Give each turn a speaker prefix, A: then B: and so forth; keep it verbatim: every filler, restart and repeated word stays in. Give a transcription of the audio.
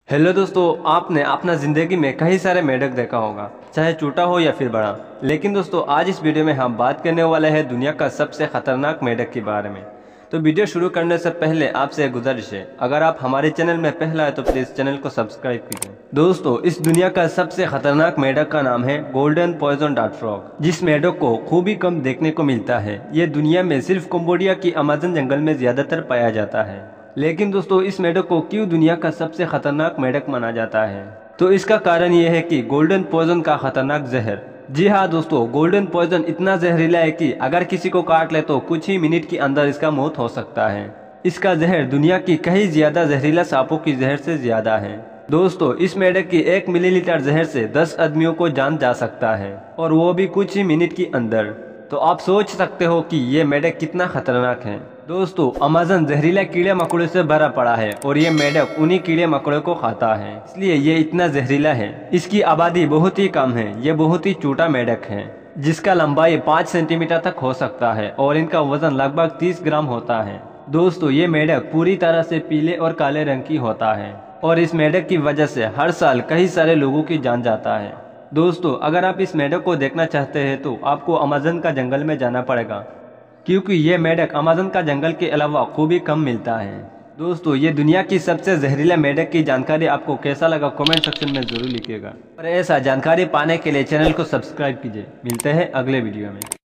A: Hello दोस्तों, आपने अपना ज़िंदगी में कई सारे मेढक देखा होगा, चाहे छोटा हो या फिर बड़ा। लेकिन दोस्तों आज इस वीडियो में हम बात करने वाले हैं दुनिया का सबसे खतरनाक मेढक के बारे में। तो वीडियो शुरू करने से पहले आपसे एक गुजारिश है, अगर आप हमारे चैनल में पहला है तो प्लीज़ चैनल को सब्सक्राइब कीजिए। दोस्तों इस दुनिया का सबसे खतरनाक मेढक का नाम है गोल्डन पॉइजन डार्ट फ्रॉग, जिस मेढक को खूब ही कम देखने को मिलता है। ये दुनिया में सिर्फ कंबोडिया की अमेज़न जंगल में ज्यादातर पाया जाता है। लेकिन दोस्तों इस मेढक को क्यों दुनिया का सबसे खतरनाक मेढक माना जाता है, तो इसका कारण यह है कि गोल्डन पॉइजन का खतरनाक जहर। जी हाँ दोस्तों, गोल्डन पॉइजन इतना जहरीला है कि अगर किसी को काट ले तो कुछ ही मिनट के अंदर इसका मौत हो सकता है। इसका जहर दुनिया की कई ज्यादा जहरीला सांपों की जहर से ज्यादा है। दोस्तों इस मेढक की एक मिलीलीटर जहर से दस आदमियों को जान जा सकता है, और वो भी कुछ ही मिनट के अंदर। तो आप सोच सकते हो कि ये मेढक कितना खतरनाक है। दोस्तों अमेज़न जहरीला कीड़े मकोड़े से भरा पड़ा है और ये मेढक उन्हीं कीड़े मकोड़े को खाता है, इसलिए ये इतना जहरीला है। इसकी आबादी बहुत ही कम है। ये बहुत ही छोटा मेढक है जिसका लंबाई पाँच सेंटीमीटर तक हो सकता है और इनका वजन लगभग तीस ग्राम होता है। दोस्तों ये मेढक पूरी तरह से पीले और काले रंग की होता है और इस मेढक की वजह से हर साल कई सारे लोगों की जान जाता है। दोस्तों अगर आप इस मेढक को देखना चाहते हैं तो आपको अमेज़न का जंगल में जाना पड़ेगा, क्योंकि ये मेढक अमेज़न का जंगल के अलावा खूब ही कम मिलता है। दोस्तों ये दुनिया की सबसे जहरीला मेढक की जानकारी आपको कैसा लगा कमेंट सेक्शन में जरूर लिखिएगा, और ऐसा जानकारी पाने के लिए चैनल को सब्सक्राइब कीजिए। मिलते हैं अगले वीडियो में।